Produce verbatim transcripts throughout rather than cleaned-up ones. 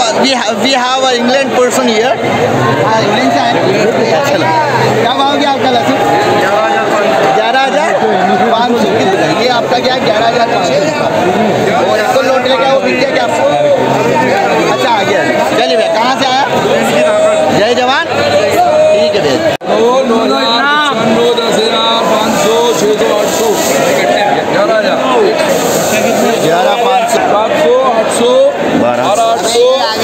We we have a England person here. हाँ, England से आए। चलो, क्या भाव गया आपका लहसुन? ग्यारह हज़ार पाँच सौ। ये आपका क्या है? ग्यारह हज़ार पाँच सौ। और इसको लोट लेके वो बिक गया क्या आपको? अच्छा, आ गया। चलिए भैया, कहाँ से आया? जय जवान। ठीक है भैया। ग्यारह पाँच सौ सात सौ आठ सौ बारह आठ सौ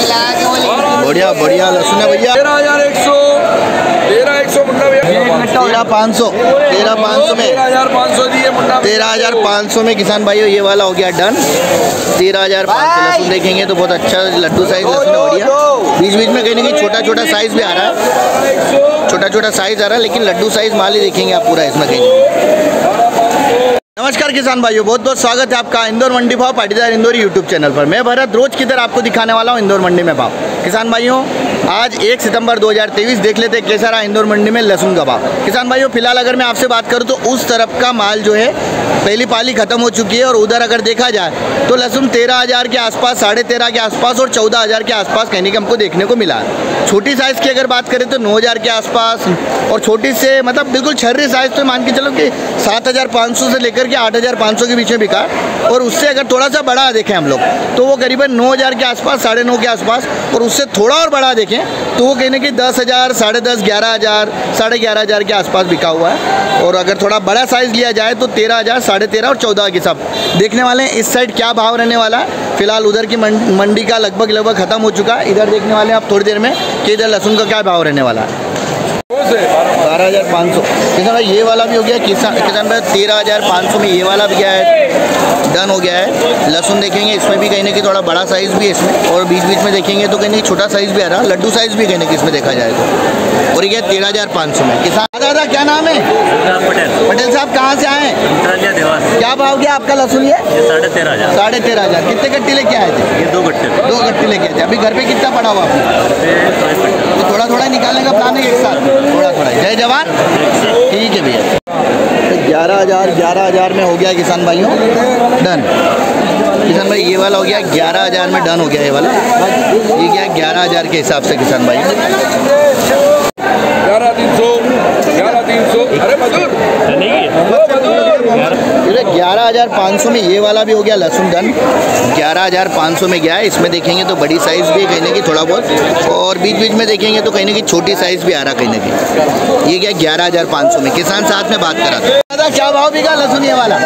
बढ़िया बढ़िया लहसुन है भैया। तेरह हज़ार एक सौ तेरह एक सौ मुंडा भैया। तेरह पाँच सौ तेरह पाँच सौ में तेरह हज़ार पाँच सौ दिए मुंडा। तेरह हज़ार पाँच सौ में किसान भाइयों ये वाला हो गया डन। तेरह हज़ार पाँच सौ लहसुन देखेंगे तो बहुत अच्छा लड्डू साइज लहसुन है, बढ़िया। बीच बीच में कहीं ना कहीं छोटा छोटा साइज भी आ रहा है, छोटा छोटा साइज आ रहा है, लेकिन लड्डू साइज माल ही देखेंगे आप पूरा इसमें कहीं। नमस्कार किसान भाइयों, बहुत बहुत स्वागत है आपका इंदौर मंडी भाव पाटीदार इंदौर यूट्यूब चैनल पर। मैं भरत रोज की तरह आपको दिखाने वाला हूं इंदौर मंडी में भाव। किसान भाइयों, आज एक सितंबर दो हज़ार तेईस देख लेते हैं कैसा रहा इंदौर मंडी में लहसुन का भाव। किसान भाइयों, फिलहाल अगर मैं आपसे बात करूं तो उस तरफ का माल जो है पहली पाली खत्म हो चुकी है, और उधर अगर देखा जाए तो लहसुन तेरह हज़ार के आसपास, साढ़े तेरह के आसपास और चौदह हज़ार के आसपास कहने के हमको देखने को मिला है। छोटी साइज़ की अगर बात करें तो नौ हज़ार के आसपास, और छोटी से मतलब बिल्कुल छर्री साइज़ तो मान के चलो कि सात हज़ार पाँच सौ से लेकर के आठ हज़ार पाँच सौ के बीच में बिका। और उससे अगर थोड़ा सा बड़ा देखें हम लोग तो वो करीबन नौ हज़ार के आसपास, साढ़े नौ के आसपास, और उससे थोड़ा और बड़ा देखें तो वो कहने की दस हज़ार, साढ़े दस, ग्यारह हज़ार, साढ़े ग्यारह हज़ार के आसपास बिका हुआ है। और अगर थोड़ा बड़ा साइज़ लिया जाए तो तेरह हज़ार, साढ़े तेरह और चौदह के सब देखने वाले हैं। इस साइड क्या भाव रहने वाला है फिलहाल, उधर की मंडी का लगभग लगभग खत्म हो चुका है। इधर देखने वाले हैं आप थोड़ी देर में कि इधर लहसुन का क्या भाव रहने वाला है। बारह हज़ार पाँच सौ किसान भाई ये वाला भी हो गया। किसान किसान भाई तेरह हज़ार पाँच सौ में ये वाला भी गया है, डन हो गया है। लहसुन देखेंगे इसमें भी कहीं ना कहीं थोड़ा बड़ा साइज़ भी है इसमें, और बीच बीच में देखेंगे तो कहीं ना कहीं छोटा साइज़ भी आ रहा, लड्डू साइज़ भी कहीं ना कहीं इसमें देखा जाए तो। और ये तेरह हज़ार पाँच सौ में किसान। दादा क्या नाम है? पटेल। पटेल साहब कहाँ से आए? क्या भाव गया आपका लहसुन? ये साढ़े तेरह हज़ार साढ़े तेरह हज़ार कितने गट्टी लेके आए थे? ये दो गट्टे दो गट्टी लेके आए थे। अभी घर पे कितना पड़ा हुआ आपको? तो थोड़ा थोड़ा निकालने का प्लान है एक साथ, थोड़ा थोड़ा। जय जवान। ठीक है भैया। ग्यारह हज़ार ग्यारह हज़ार में हो गया किसान भाइयों डन। किसान भाई ये वाला हो गया ग्यारह हज़ार में डन हो गया। ये वाला ये क्या ग्यारह हज़ार के हिसाब से किसान भाई ग्यारह तीन सौ ग्यारह तीन सौ अरे मधुर ग्यारह हज़ार पाँच सौ में ये वाला भी हो गया लहसुन डन। ग्यारह हज़ार पाँच सौ में गया है। इसमें देखेंगे तो बड़ी साइज़ भी कहीं ना कहीं थोड़ा बहुत, और बीच बीच में देखेंगे तो कहीं ना कहीं छोटी साइज़ भी आ रहा कहीं ना कहीं। ये क्या ग्यारह हज़ार पाँच सौ में किसान साथ में बात करा था। दादा क्या भाव बिका लहसुन ये वाला?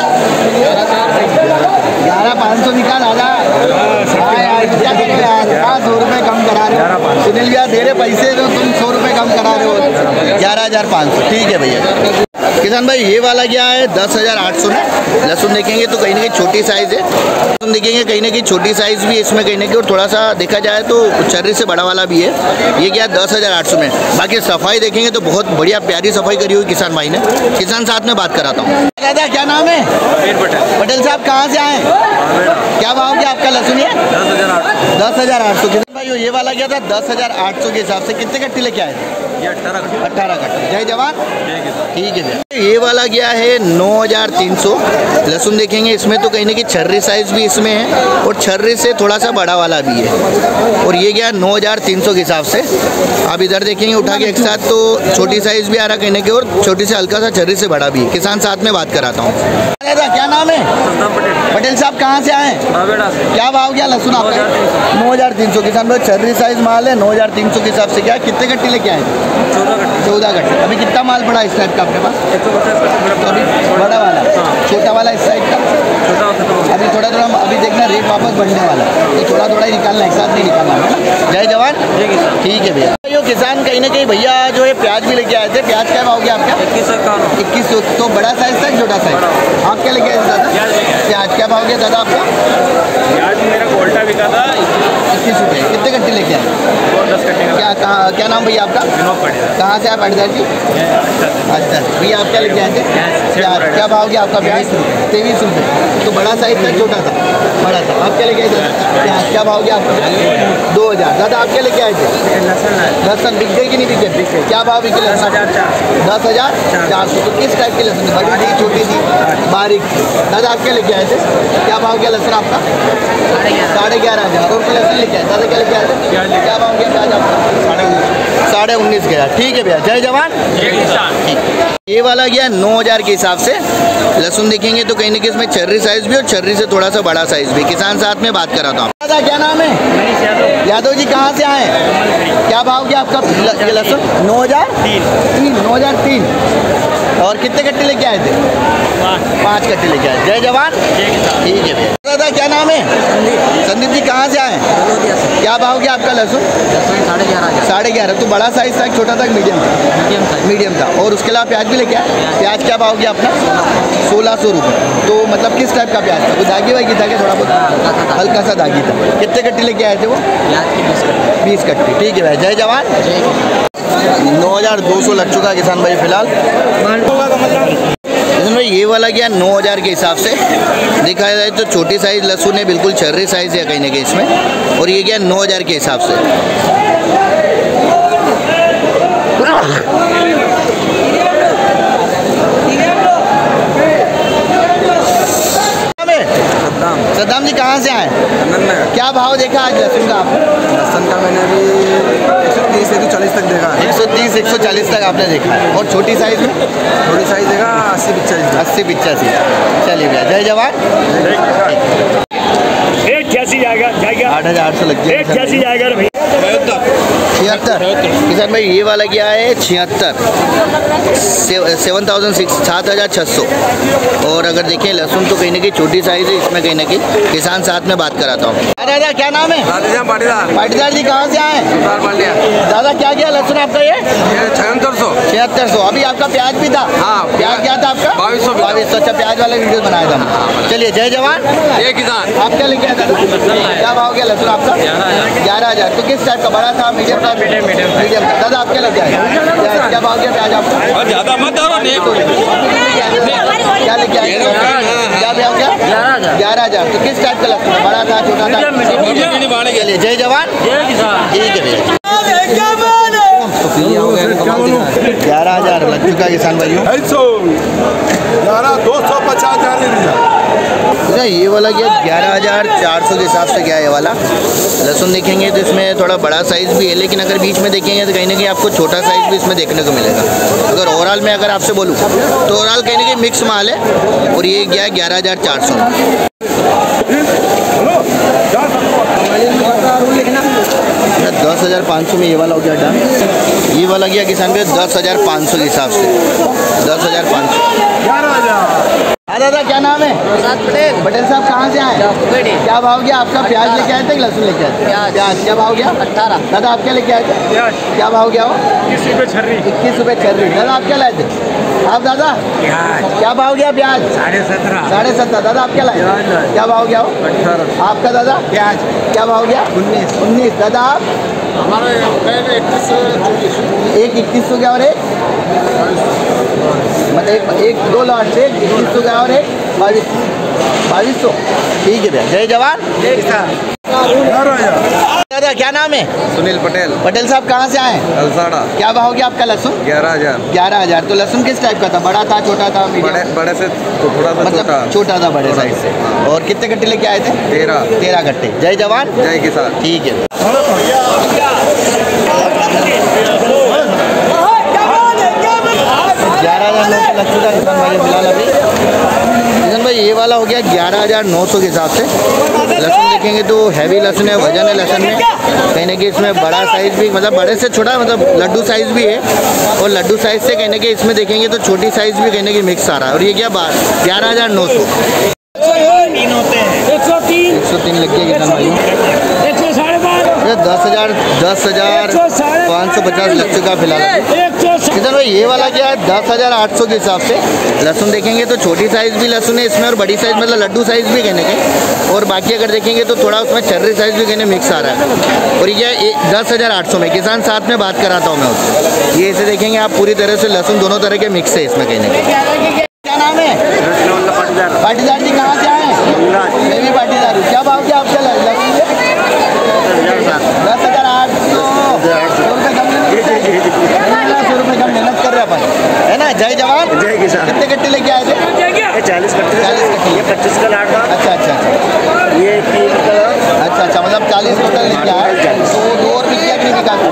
ग्यारह पाँच सौ बिका दादा। क्या करो यार, सौ रुपये कम करा रहे हो सुनील भैया, दे रहे पैसे तो तुम सौ रुपये कम करा रहे हो। ग्यारह हज़ार पाँच सौ ठीक है भैया। किसान भाई ये वाला क्या है दस हज़ार आठ सौ में। लहसुन देखेंगे तो कहीं ना कहीं छोटी साइज़ है, लहसुन देखेंगे कहीं ना कहीं छोटी साइज़ भी है इसमें कहीं ना कहीं, और थोड़ा सा देखा जाए तो चर्री से बड़ा वाला भी है। ये क्या दस हज़ार आठ सौ में। बाकी सफाई देखेंगे तो बहुत बढ़िया प्यारी सफाई करी हुई किसान भाई ने। किसान साथ में बात कराता हूँ। दादा क्या नाम है? पटेल। पटेल साहब कहाँ से आए? क्या भाव क्या आपका लहसुन? ये दस हज़ार आठ सौ किसान भाई ये वाला क्या था दस हज़ार आठ सौ के हिसाब से। कितने कट्टी लेके आए थे? अठारह अट्ठारह कट्टी। जय जवान। ठीक है भैया। ये वाला गया है नौ हज़ार तीन सौ। लहसुन देखेंगे इसमें तो कहीं ना कहीं छर्री साइज़ भी इसमें है, और छर्री से थोड़ा सा बड़ा वाला भी है। और ये गया नौ हज़ार तीन सौ के हिसाब से। आप इधर देखेंगे उठा के एक साथ तो छोटी साइज़ भी आ रहा कहीं ना कहीं, और छोटी से हल्का सा छर्री से बड़ा भी है। किसान साथ में बात कराता हूँ। क्या नाम है? पटेल। पटेल साहब कहाँ से आए? क्या भाव गया लहसुन आपका? नौ हज़ार तीन सौ किसान भाई छर्री साइज़ माल है। नौ हज़ार तीन सौ के हिसाब से क्या कितने गट्टी लेके आए? चौदह गट्टी। अभी कितना माल पड़ा इस टाइप का आपके पास? तो अभी बड़ा वाला, छोटा वाला इस साइड का अभी थोड़ा थोड़ा अभी देखना रेट वापस बढ़ने वाला, तो थोड़ा थोड़ा ही निकालना, एक साथ नहीं निकालना है। जय जवान। ठीक है भैया। यो किसान कहीं ना कहीं भैया जो है प्याज भी लेके आए थे। प्याज क्या भाव गया आपका? इक्कीस सौ इक्कीस सौ तो बड़ा साइज था छोटा साइज? आप क्या लेके आए थे दादा? प्याज क्या भाव गया दादा आपका? प्याज मेरा कोल्टा बिका था इक्कीस रुपये। कितने गट्टी लेके आए? दस गट्टे। क्या कहाँ क्या नाम भैया आपका? कहाँ से आप पाटीदार जी? अच्छा भैया आप क्या लेके आए थे? प्याज क्या भाव गया आपका? प्याज तेईस रुपये। तो बड़ा साइज था छोटा था? बड़ा था। आप क्या लेके आए थे? प्याज क्या भाव गया आपका? दो हजार। दादा आप क्या लेके आए थे? लहसन बिक गई कि नहीं बिक गई? क्या भाव बिके लहसन? दस हजार चार सौ। तो किस टाइप की लहसन? बड़ी थी, छोटी थी, बारीक थी? दादा आप क्या लेके आए थे? क्या भाव गया लहसन आपका? साढ़े ग्यारह हजार। और लहसन लेके आए दादा क्या लेके आए थे? क्या भाव गया प्याज आपका? साढ़े उन्नीस गया। ठीक है भैया, जय जवान जय किसान। ये वाला गया नौ हजार के हिसाब से। लहसुन देखेंगे तो कहीं ना कहीं इसमें छर्री साइज भी और छर्री से थोड़ा सा बड़ा साइज भी। किसान साथ में बात करा था। दादा क्या नाम है? यादव जी कहाँ से आए? क्या भाव गया आपका ये लहसुन? नौ हजार तीन नौ हजार तीन। और कितने कट्टे लेके आए थे? पाँच कट्टे लेके आए। जय जवान ठीक है भैया। दादा क्या नाम है? संदीप जी कहाँ से आए? क्या भाव गया आपका लहसुन? साढ़े ग्यारह साढ़े ग्यारह। तो बड़ा साइज था, छोटा था, मीडियम था? मीडियम था। मीडियम था। और उसके अलावा प्याज भी लेके आए? प्याज क्या भाव गया अपना? सोलह सौ रुपये। तो मतलब किस टाइप का प्याज था? वो दागी वागी था क्या? थोड़ा बहुत हल्का सा दागी था। कितने कट्टे लेके आए थे वो? बीस कट्टे। ठीक है भाई, जय जवान। नौ हजार दो सौ लग चुका किसान भाई फिलहाल। किसान भाई ये वाला गया नौ हजार के हिसाब से। देखा जाए तो छोटी साइज लहसुन है, बिल्कुल छर्री साइज है कहीं ना कहीं इसमें। और ये गया नौ हजार के हिसाब से। सद्दाम सद्दाम जी कहाँ से आए? क्या भाव देखा आज लहसुन का आपने? लहसन का मैंने अभी एक सौ तीस एक सौ चालीस तक देखा। एक सौ तीस एक सौ चालीस तक आपने देखा है। और छोटी साइज में? थोड़ी साइज देखा अस्सी पिचासी। अस्सी पिचासी। चलिए भैया, जय जवान। एक छियासी जाएगा जाएगा आठ हजार आठ सौ लग एक छियासी जाएगा भाई। छिहत्तर। किसान भाई ये वाला क्या है? छिहत्तर। सेवन थाउजेंड सिक्स सात हज़ार छः सौ। और अगर देखें लहसुन तो कहीं ना कहीं छोटी साइज है इसमें, कहीं ना कहीं किसान साथ में बात कराता हूँ। दादा क्या नाम है? पाटीदार। पाटीदार जी कहाँ से आए? दादा क्या गया लहसुन आपका? ये छिहत्तर सौ। छिहत्तर सौ। अभी आपका प्याज भी था? हाँ। प्याज क्या था आपका? बाईस सौ। बाईस सौ। अच्छा, प्याज वाला वीडियो बनाया था हमने। चलिए, जय जवान ये किसान। आप क्या लेके आए? क्या भाव गया लहसुन आपका? ग्यारह हजार। तो किस टाइप का? बड़ा था, मीडियम था? मीडियम था। दादा आप क्या लेके आए? क्या भाव गया प्याज आपका? ज्यादा मत क्या लेके आए? क्या भाव गया? ग्यारह हजार। तो किस टाइप का लहसुन? बड़ा था, छोटा था? चलिए, जय जवान ठीक है भैया। ग्यारह हजार लग चुका किसान भाइयों। ग्यारह दो सौ पचास हजार। ये वाला गया ग्यारह हजार चार सौ के हिसाब से गया ये वाला। लहसुन देखेंगे तो इसमें थोड़ा बड़ा साइज़ भी है, लेकिन अगर बीच में देखेंगे तो कहीं ना कहीं आपको छोटा साइज़ भी इसमें देखने को मिलेगा। अगर ओवरऑल में अगर आपसे बोलूँ तो ओवरऑल कहीं ना कहीं मिक्स माल है। और ये गया ग्यारह हजार चार सौ। दस हज़ार पाँच सौ में ये वाला हो गया डन। ये वाला गया किसान भाई दस हज़ार पाँच सौ के हिसाब से। दस हज़ार पाँच सौ। हाँ दादा क्या नाम है? पटेल। पटेल साहब कहाँ से आए? क्या भाव गया आपका? प्याज लेके आए थे कि लहसुन लेके आए थे? प्याज क्या भाव गया? अट्ठारह। दादा आप क्या लेके आए थे? क्या भाव गया वो? इक्कीस रुपये छर्री। इक्कीस रुपये छर्री। दादा आप क्या लाए थे? आप दादा क्या भाव गया प्याज? साढ़े सत्रह। साढ़े सत्रह। दादा आप क्या लाए? क्या भाव गया वो? अठारह। आपका दादा? प्याज क्या भाव गया? उन्नीस। उन्नीस। दादा आप? हमारे इक्कीस सौ एक इक्कीस सौ गया और एक मतलब एक, एक दो लॉट से इक्कीस सौ गया और एक बाईस बाईस सौ। ठीक है भैया, जय जवान जय किसान। दादा क्या नाम है? सुनील पटेल। पटेल साहब कहाँ से आए? अलसाड़ा। क्या भाव गया आपका लहसुन? ग्यारह हजार। ग्यारह हजार। तो लहसुन किस टाइप का था? बड़ा था, छोटा था, बड़े बड़े से तो थोड़ा सा मतलब छोटा छोटा था बड़े साइज से। और कितने कट्टे लेके आए थे? तेरह। तेरह कट्टे। जय जवान जय किसान। ठीक है। ग्यारह हजार नौ सौ लग चुका है किसान भाई फिलहाल अभी। किसान भाई ये वाला हो गया ग्यारह हजार नौ सौ के हिसाब से। लहसुन देखेंगे तो हैवी लहसुन है, वजन है लहसुन में। कहीं ना कहीं इसमें बड़ा साइज़ भी मतलब बड़े से छोटा मतलब लड्डू साइज़ भी है। और लड्डू साइज़ से कहीं ना कहीं इसमें देखेंगे तो छोटी साइज़ भी कहीं ना कहीं मिक्स आ रहा है। और ये क्या बात ग्यारह हजार नौ सौ एक सौ तीन। एक सौ तीन लग गया किसान भाइयों। एक सौ साढ़े बारह। दस हज़ार दस हज़ार पाँच सौ पचास लग चुका फिलहाल। एक सौ किसान भाई ये वाला क्या है? दस हज़ार आठ सौ के हिसाब से। लहसुन देखेंगे तो छोटी साइज़ भी लहसुन है इसमें और बड़ी साइज़ मतलब लड्डू साइज़ भी कहने के। और बाकी अगर देखेंगे तो थोड़ा उसमें छर्री साइज़ भी कहने मिक्स आ रहा है। और ये दस हज़ार आठ सौ में किसान साथ में बात कराता हूँ मैं उससे। ये इसे देखेंगे आप पूरी तरह से लहसुन दोनों तरह के मिक्स है इसमें कहने के। क्या नाम है? पाटीदार जी कहाँ से आए? मैं भी पाटीदार हूँ। क्या भाव क्या आपका लहसुन? दस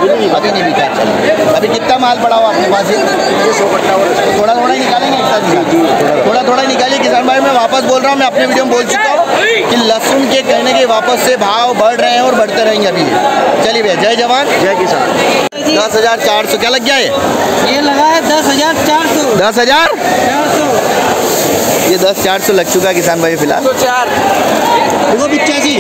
अभी नहीं बिका। चलो अभी कितना माल पड़ा हुआ आपके पास? थोड़ा थोड़ा ही निकालेंगे एक साथ? थोड़ा थोड़ा ही निकालिए किसान भाई। मैं वापस बोल रहा हूँ, मैं अपने वीडियो में बोल चुका हूँ कि लहसुन के कहने के वापस से भाव बढ़ रहे हैं और बढ़ते रहेंगे अभी। चलिए भैया, जय जवान जय किसान। दस हजार चार सौ क्या लग गया? ये ये लगा है दस हजार चार सौ। दस हजार चार सौ ये दस चार सौ लग चुका है किसान भाई फिलहाल। चार देखो पिचासी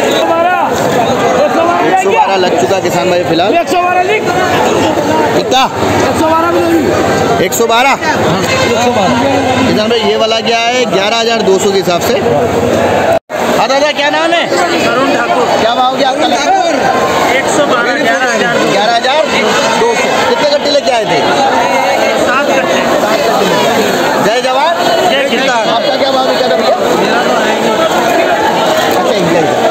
एक सौ बारह एक सौ बारह लग चुका है किसान भाई फिलहाल। एक सौ बारह लिख कितना? एक सौ बारह में एक सौ बारह किसान भाई ये वाला क्या है? ग्यारह हजार दो सौ के हिसाब से। हाँ दादा, क्या नाम है? अरुण ठाकुर क्या भाव गया आपका? एक सौ बारह ग्यारह हजार ग्यारह हजार दो सौ। कितने गट्टे लेके आए थे? सात कट्टे। जय जवान जय किसान। आपका क्या भाव निकला भैया? अच्छा,